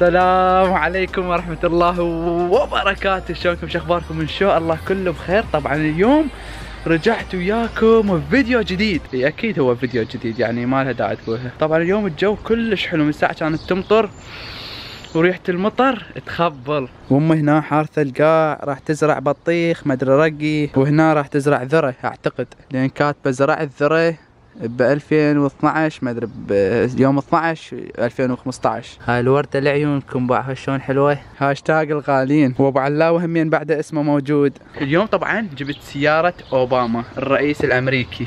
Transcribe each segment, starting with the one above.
السلام عليكم ورحمة الله وبركاته. شلونكم؟ شو اخباركم؟ ان شاء الله كله بخير. طبعا اليوم رجعت وياكم بفيديو جديد. اكيد هو فيديو جديد، يعني ما لها داعي تقولها. طبعا اليوم الجو كلش حلو، من ساعة كانت تمطر وريحة المطر تخبل. وامي هنا حارثة القاع، راح تزرع بطيخ مدري رقي، وهنا راح تزرع ذرة اعتقد، لان كاتبة زرعت ذرة ب 2012 ما ادري بيوم 12 2015. هاي الوردة لعيونكم باعها شلون حلوة. هاشتاج الغالين. وابو علاوة همين بعده اسمه موجود. اليوم طبعا جبت سيارة اوباما الرئيس الامريكي.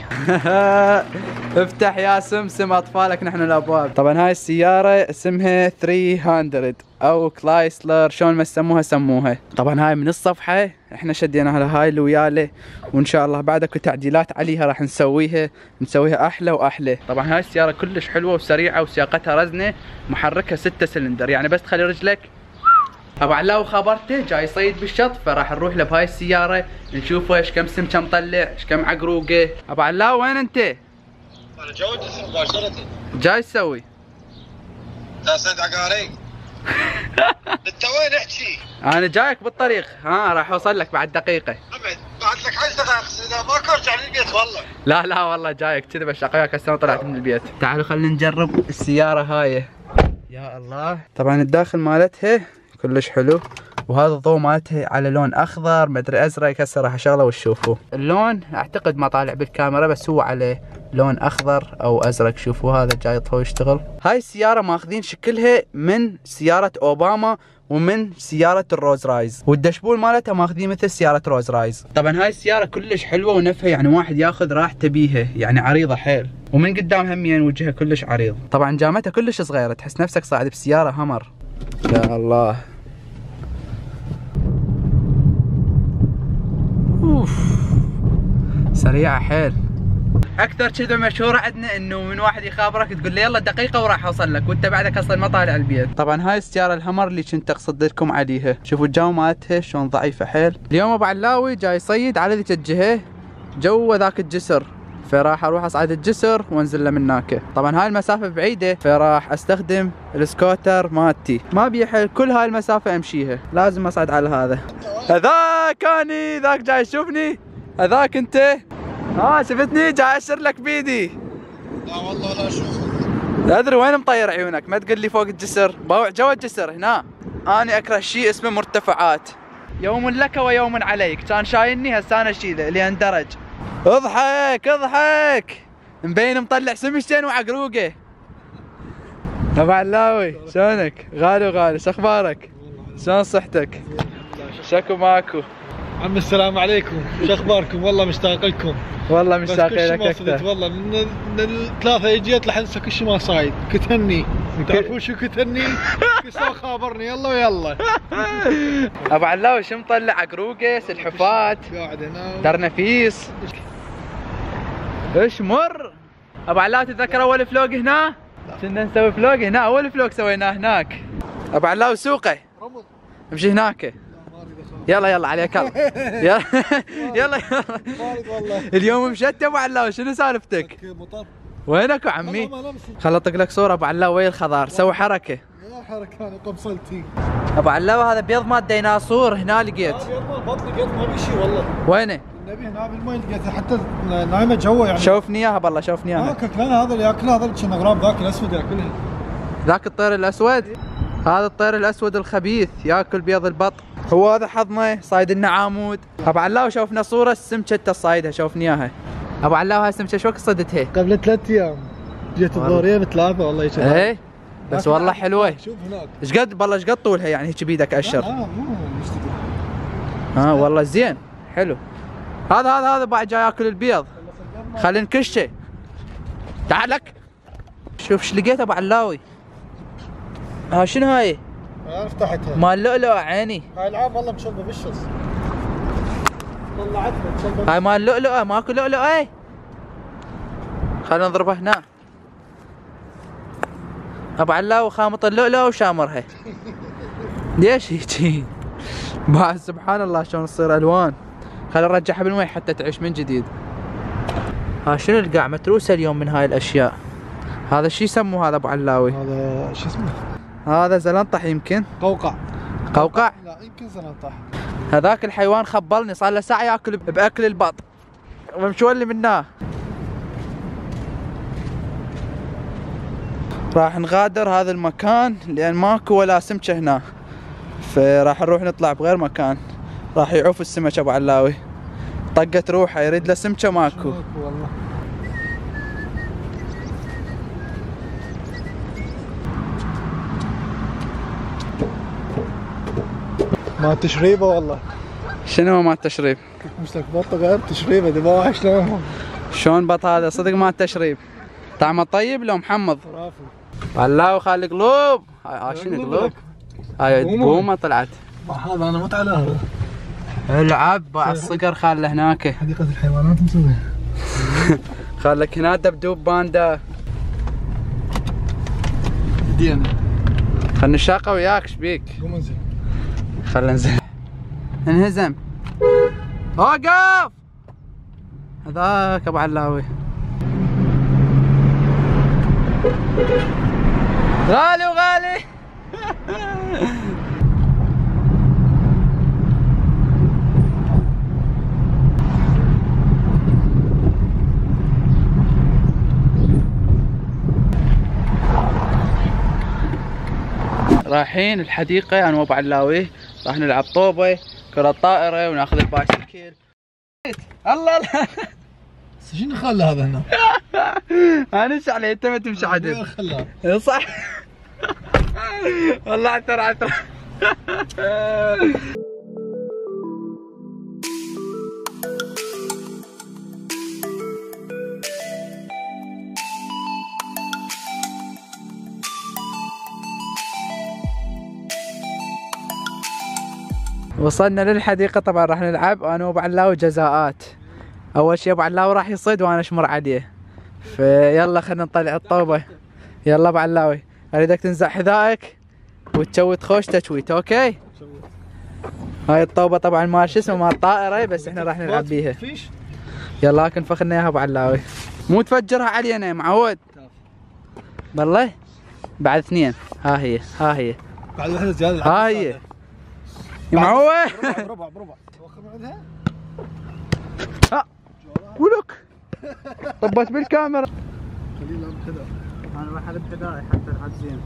افتح يا سمسم اطفالك نحن الابواب. طبعا هاي السيارة اسمها 300 او كلايسلر، شلون ما سموها سموها. طبعا هاي من الصفحة احنا شديناها لهاي الويالة، وان شاء الله بعد اكو تعديلات عليها راح نسويها احلى واحلى. طبعا هاي السيارة كلش حلوة وسريعة وسياقتها رزنة، محركها 6 سلندر، يعني بس تخلي رجلك. ابو علاوي خبرته جاي يصيد بالشط، فراح نروح له بهاي السيارة نشوفه ايش كم سمكة مطلع، ايش كم عقروقة. ابو علاوي وين انت؟ انا جوي مباشرة. جاي تسوي؟ تصيد عقاريق. انت وين احكي؟ انا جايك بالطريق، راح اوصل لك بعد دقيقة. ابد بعد لك 10 دقائق، اذا ما ارجع للبيت والله. لا والله جايك كذا بشاق وياك هسه طلعت من البيت. تعالوا خلينا نجرب السيارة هاي. يا الله. طبعا الداخل مالتها كلش حلو، وهذا الضوء مالتها على لون اخضر مدري ازرق. هسه راح اشغله وتشوفوا اللون. اعتقد ما طالع بالكاميرا بس هو على لون اخضر او ازرق. شوفوا هذا جاي يطفو يشتغل. هاي السيارة ماخذين شكلها من سيارة اوباما ومن سيارة الروز رايز، والدشبول مالتها ماخذين مثل سيارة روز رايز. طبعا هاي السيارة كلش حلوة ونفها، يعني واحد ياخذ راحته بيها، يعني عريضة حيل، ومن قدام همين وجهها كلش عريض. طبعا جامتها كلش صغيرة، تحس نفسك صاعد بسيارة همر. يا الله. اوف سريعة حيل. اكثر كذا مشهورة عندنا انه من واحد يخابرك تقول له يلا دقيقة وراح اوصل لك، وانت بعدك اصلا ما طالع البيت. طبعا هاي السيارة الهمر اللي كنت اقصد لكم عليها. شوفوا الجو مالتها شلون ضعيفة حيل. اليوم ابو علاوي جاي يصيد على ذيك الجهة جو ذاك الجسر، فراح اروح اصعد الجسر وانزل له من هناك. طبعا هاي المسافة بعيدة، فراح استخدم السكوتر مالتي، ما بيحل كل هاي المسافة امشيها، لازم اصعد على هذا. هذاك اني، ذاك جاي يشوفني. هذاك انت؟ شفتني جاي اشر لك بيدي. لا والله لا اشوفك. ادري وين مطير عيونك، ما تقول لي فوق الجسر، بوع جوا الجسر هنا. انا اكره شيء اسمه مرتفعات. يوم لك ويوم عليك، كان شايلني هسه انا اشيله لان درج. اضحك اضحك، مبين مطلع سمشتين وعقروقه. ابو علاوي شلونك؟ غالي شو اخبارك؟ شلون صحتك؟ شكو ماكو. عم السلام عليكم، شو اخباركم؟ والله مشتاق لكم. والله مشتاق لك اكثر. والله من الثلاثة اجيت لحد كل شيء ما صايد. كتهني، تعرفون شو كتهني؟ كسو خابرني يلا ويلا. ابو علاوي شو مطلع؟ عقروقه، سلحفات، قاعد هنا درنفيس. ايش مر؟ ابو علاوي تتذكر اول فلوق هنا؟ كنا نسوي فلوق هنا، اول فلوق سويناه هناك. ابو علاوي سوقه رمض. امشي هناك. يلا عليك يلا. يلا والله. اليوم مشت ابو علاوي، شنو سالفتك؟ مطر. وينك عمي؟ خل اطق لك صوره ابو علاوي ويا الخضار، سوي حركه. يا حركه انا قبصلتي. ابو علاوي هذا بيض مال ديناصور هنا لقيت. بيض مال بط لقيت ما بي شيء والله. وينه؟ النبي هنا بالمي لقيته حتى نايمه جوا يعني. شوفني اياها بالله، شوفني اياها. كلنا هذا اللي ياكله، هذا اللي كان غراب، ذاك الاسود ياكلها. ذاك الطير الاسود؟ هذا الطير الاسود الخبيث ياكل بيض البط. هو هذا حظنا صايد لنا عامود. ابو علاوي شوفنا صوره السمكه انت صايدها، شوفني اياها. ابو علاوي هاي السمكه شو وقت صدتها؟ قبل 3 ايام. جيت الظهريه ب3 والله يشوف. ايه بس والله حلوه. شوف هناك ايش قد بالله ايش قد طولها يعني هيك بيدك اشر؟ مو والله زين حلو. هذا بعد جاي ياكل البيض. خلينا نكشه. تعال لك. شوف ايش لقيت ابو علاوي. شنو هاي؟ انا فتحتها. مال لؤلؤ عيني. هاي العاب والله مشلبه بالشص. طلعتها مشلبه. هاي مال لؤلؤ، ماكو لؤلؤ. اي خلينا نضربها هنا. ابو علاوي خامط اللؤلؤ وشامرها. ليش هيجي؟ بعد سبحان الله شلون تصير الوان. خلينا نرجعها بالمي حتى تعيش من جديد. شنو القاع متروسه اليوم من هاي الاشياء. هذا شو يسموه هذا ابو علاوي؟ هذا شو اسمه؟ هذا زلنطح يمكن. قوقع. قوقع؟ لا يمكن زلنطح. هذاك الحيوان خبلني صار له ساعة ياكل باكل البط. ومشولي مناه. راح نغادر هذا المكان لان ماكو ولا سمكة هنا. فراح نروح نطلع بغير مكان. راح يعوف السمك ابو علاوي. طقت روحه يريد له سمكة ماكو. والله. ما تشريبه والله. شنو ما التشريب؟ مسك بطه غير تشريبه ذباح شلون؟ شلون بط هذا صدق ما التشريب؟ طعمه طيب لو محمض؟ خرافي. والله وخالي قلوب. شنو قلوب؟ هاي بومه طلعت. هذا انا مت على هذا. العب باع الصقر خاله هناك. حديقة الحيوانات مسويها. خالك هنا دبدوب باندا. دينا. خلنا نشاقه وياك ايش بيك؟ قوم انزل. خلنا ننزل. انهزم. وقف! هذاك ابو علاوي. غالي وغالي. رايحين الحديقة انا وابو علاوي. راح نلعب طوبة كرة طائرة وناخذ البايسكل. الله الله. شنو خلى هذا هنا؟ انا ايش عليه انت ما تمشي عدل. خلاه. صح. والله عتر. وصلنا للحديقة طبعا راح نلعب انا وابو علاوي جزاءات. اول شي ابو علاوي راح يصيد وانا اشمر عليه. فيلا خلينا نطلع الطوبة. يلا ابو علاوي اريدك تنزع حذائك وتسوي تخوش تشويت اوكي؟ هاي الطوبة طبعا ما شو اسمه مال طائرة بس احنا راح نلعب بيها. يلا هاك نفخنا اياها ابو علاوي. مو تفجرها علينا يا معود. بالله بعد اثنين. ها هي بعد واحدة زيادة. ها هي يا معود. بربع توخر بعدها. ولك طبت بالكاميرا. خليه يلعب كذا. انا راح العب حذائي حتى العب زين.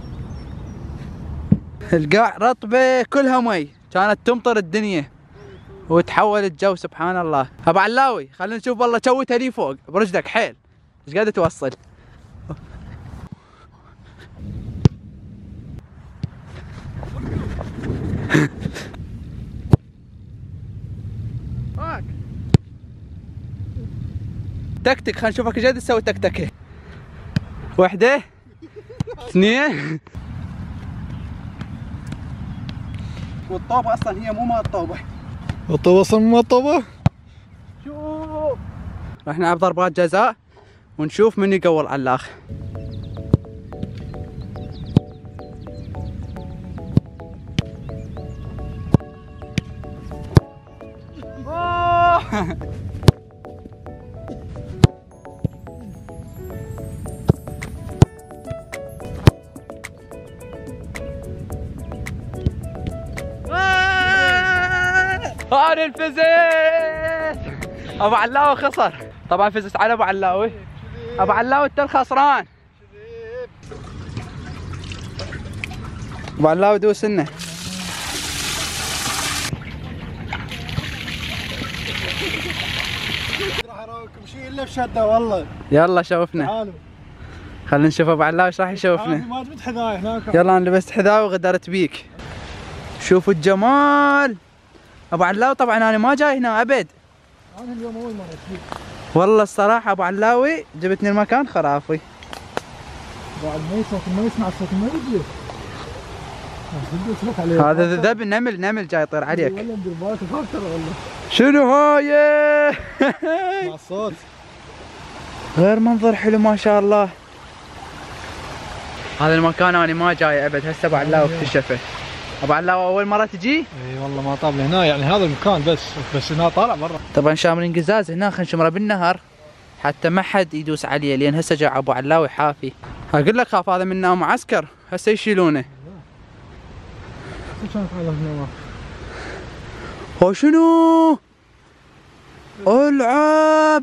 القاع رطبة كلها مي كانت تمطر الدنيا وتحول الجو سبحان الله. ابو علاوي خلينا نشوف والله شوتها لي فوق برجلك حيل ايش قاعدة توصل. تكتك خلينا نشوفك ايش قاعد تسوي. تكتكه واحدة اثنين. والطوبة اصلا هي مو مال الطوبة. الطوبة اصلا مو مال الطوبة؟ شوف راح نلعب ضربات جزاء ونشوف من يقول على الاخ. انا الفزت. ابو علاوي خسر طبعا. فزت على ابو علاوي. ابو علاوي انت الخسران. ابو علاوي دوس لنا. راح اراويكم شيء الا بشده والله. يلا شوفنا. تعالوا خلينا نشوف ابو علاوي ايش راح يشوفنا. ما جبت حذاء هناك. يلا انا لبست حذاء وغدرت بيك. شوفوا الجمال. ابو علاوي طبعا انا ما جاي هنا ابد. انا اليوم اول مره اشوف. والله الصراحه ابو علاوي جبتني المكان خرافي. بعد ما صوت ما يسمع صوت ما يجي. هذا ذب نمل جاي يطير عليك. والله ندير بالك تخاف ترى والله. شنو هاي؟ مع الصوت. غير منظر حلو ما شاء الله. هذا المكان انا ما جاي ابد هسه ابو علاوي اكتشفه. ابو علاوي اول مره تجي؟ اي والله ما طاب هنا يعني هذا المكان بس هنا طالع برا. طبعا شامرين قزاز هنا خلينا نشمره بالنهر حتى ما حد يدوس عليه لان هسه جاء ابو علاوي حافي. اقول لك خاف هذا منه معسكر هسه يشيلونه. كانت على هنا. هو شنو؟ العب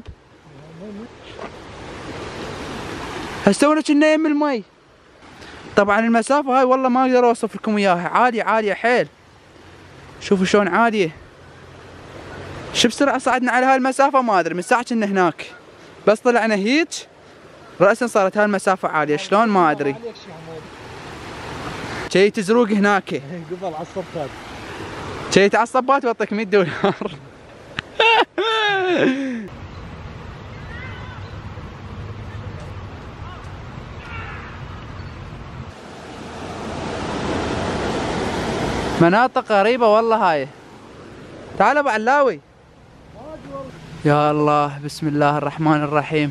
هسه كنا يم المي. طبعا المسافة هاي والله ما اقدر اوصف لكم اياها، عالية عالية حيل. شوفوا شلون عالية. شو بسرعة صعدنا على هاي المسافة ما ادري، من ساعة كنا هناك بس طلعنا هيج رأسا صارت هاي المسافة عالية، شلون ما ادري. جاي تزروق هناك قبل على الصبات. جاي على الصبات واعطيك $100. مناطق غريبة والله هاي. تعال ابو علاوي. يا الله بسم الله الرحمن الرحيم.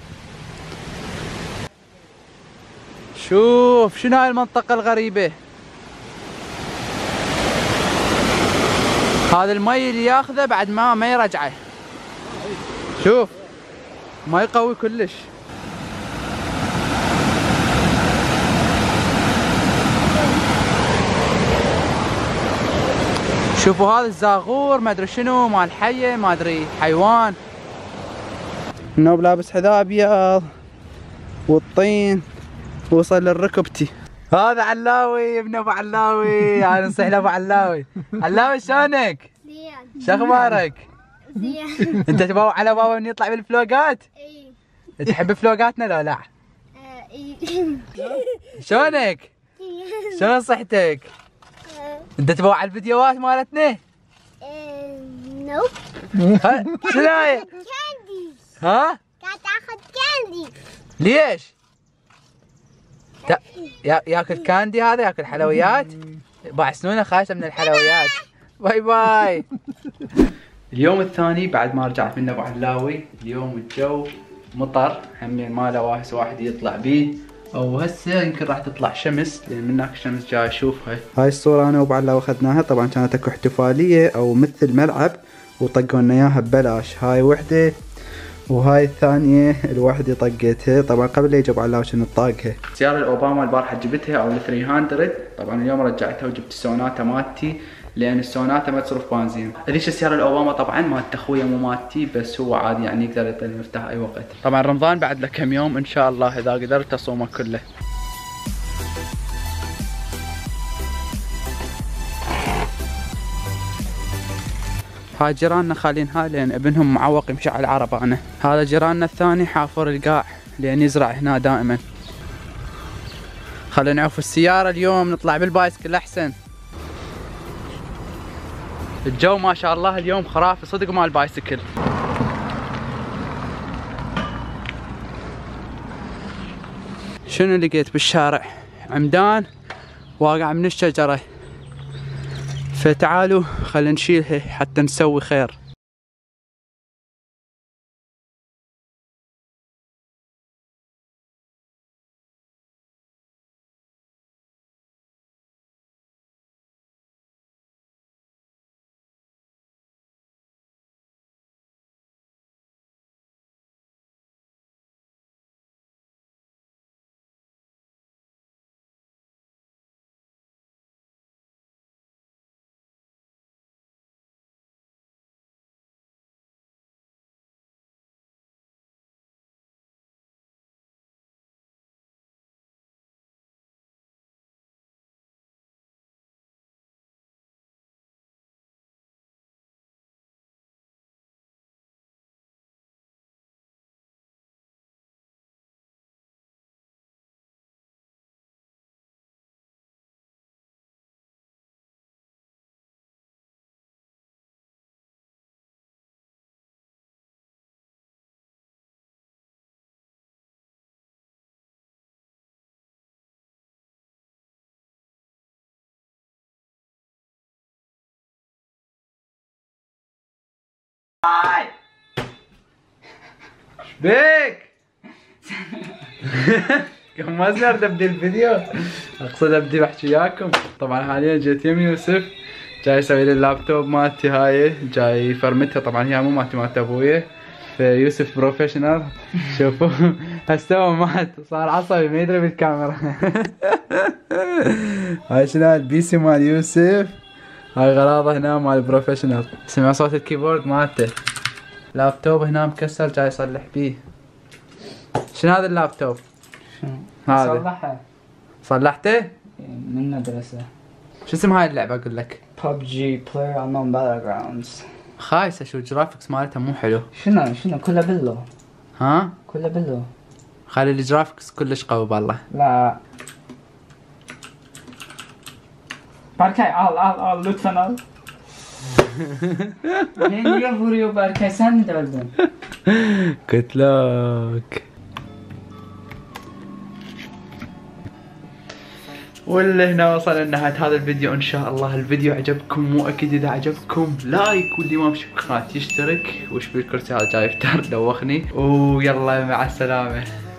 شوف شنو هاي المنطقة الغريبة. هذا المي اللي ياخذه بعد ما يرجعه. شوف مي قوي كلش. شوفوا هذا الزاغور ما ادري شنو مال حيه ما ادري حيوان. النوب لابس حذاء ابيض والطين وصل للركبتي. هذا علاوي ابن ابو علاوي. انا نصيح لابو علاوي. علاوي شلونك؟ زين. شو اخبارك؟ زين. انت تبغى على بابا اني يطلع بالفلوقات؟ اي. تحب فلوقاتنا لو لا؟ اي. شلونك؟ شلون صحتك؟ انت تبغى على الفيديوهات مالتنا؟ نوب. شنو هاي؟ كاندي. ها؟ قاعد اخذ كاندي. ليش؟ ياكل كاندي هذا ياكل حلويات؟ باع سنونه خايسه من الحلويات. باي باي. اليوم الثاني بعد ما رجعت من ابو علاوي. اليوم الجو مطر همين ما له واهس واحد يطلع بيه، او هسه يمكن راح تطلع شمس لان من هناك الشمس جاي اشوفها. هاي الصورة انا وابو علاوي اخذناها، طبعا كانت اكو احتفالية او مثل ملعب وطقوا لنا اياها ببلاش. هاي وحدة وهاي الثانية الوحدة طقتها، طبعا قبل لا يجي ابو علاوي كنت طاقها. سيارة الاوباما البارحة جبتها او ال 300، طبعا اليوم رجعتها وجبت السوناتا مالتي لان السوناتا ما تصرف بنزين. هذيك السيارة الاوباما طبعا مالت اخويا مو مالتي، بس هو عادي يعني يقدر يعطيني المفتاح اي وقت. طبعا رمضان بعد له كم يوم ان شاء الله اذا قدرت اصومه كله. هاي جيراننا خالينها لان ابنهم معوق يمشي على العربانة. هذا جيراننا الثاني حافر القاع لان يزرع هنا دائما. خلينا نعوف السيارة اليوم نطلع بالبايسكل احسن. الجو ما شاء الله اليوم خرافي صدق مال البايسكل. شنو لقيت بالشارع؟ عمدان واقع من الشجرة، فتعالوا خلينا نشيلها حتى نسوي خير. بيك كم ما صرت ابدي الفيديو، اقصد ابدي بحكي وياكم. طبعا حاليا جيت يم يوسف جاي اسوي لي اللابتوب مالتي، هاي جاي فرمتها، طبعا هي مو مالتي مالت ابويا، فيوسف بروفيشنال. شوفوا هسه هو مات صار عصبي ما يدري بالكاميرا. هاي شنو البي سي مال يوسف، هاي غراضه هنا مال البروفيشنال. سمع صوت الكيبورد مالته. لابتوب هنا مكسر جاي يصلح بيه. شنو هذا اللابتوب؟ شنو؟ هذا صلحها صلحته؟ من مدرسة. شو اسم هاي اللعبة اقول لك؟ PUBG Player Unknown Battlegrounds. خايسة شو الجرافيكس مالتها مو حلو. شنو كله بلو. ها؟ كله بلو. خلي الجرافيكس كلش قوي بالله. لا بركاي al lütfen al. Ben niye vuruyor Berkay, sen mi dövdün? قلت لك. ولهنا وصلنا لنهاية هذا الفيديو. ان شاء الله الفيديو عجبكم، مو اكيد اذا عجبكم لايك، واللي ما بشوف القناة يشترك، وش بالكرسي هذا جاي يفتر دوخني، ويلا مع السلامة.